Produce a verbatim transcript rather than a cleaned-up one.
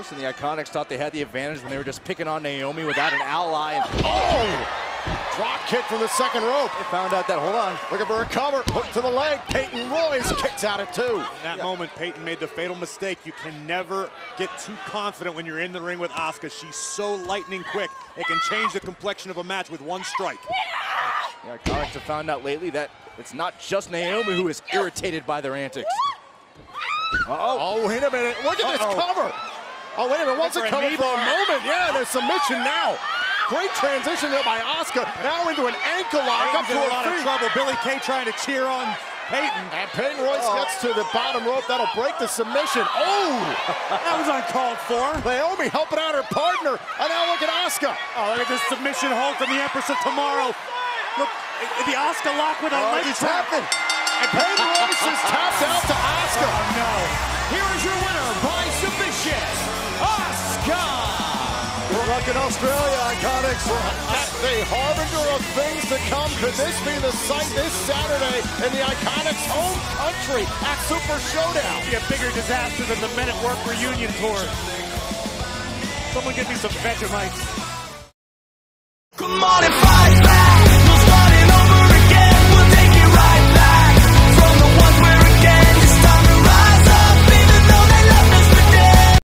Listen, the Iconics thought they had the advantage when they were just picking on Naomi without an ally. And oh! Drop kick from the second rope. They found out that, hold on. Looking for a cover, hook to the leg. Peyton Royce kicks out at two. In that yeah. moment, Peyton made the fatal mistake. You can never get too confident when you're in the ring with Asuka. She's so lightning quick. It can change the complexion of a match with one strike. The Iconics have found out lately that it's not just Naomi who is irritated by their antics. Uh-oh. Oh, wait a minute. Look at Uh-oh. this cover. Oh, wait a minute. What's it coming for a moment? Yeah, there's submission now. Great transition there by Asuka. Now into an ankle lock. Up to a lot of trouble. Billie Kay trying to cheer on Peyton. And Peyton Royce oh. gets to the bottom rope. That'll break the submission. Oh! That was uncalled for. Naomi helping out her partner. And now look at Asuka. Oh, look at this submission hold from the Empress of Tomorrow. Look, the Asuka lock with a oh, leg trap. And Peyton Royce is tapped out to Asuka. Oh, no. Here is your winner by submission, Asuka. Good luck in Australia, Iconics. The harbinger of things to come. Could this be the sight this Saturday in the Iconics' home country at Super Showdown? Be a bigger disaster than the Men at Work reunion tour. Someone give me some Vegemite. Come on and fight.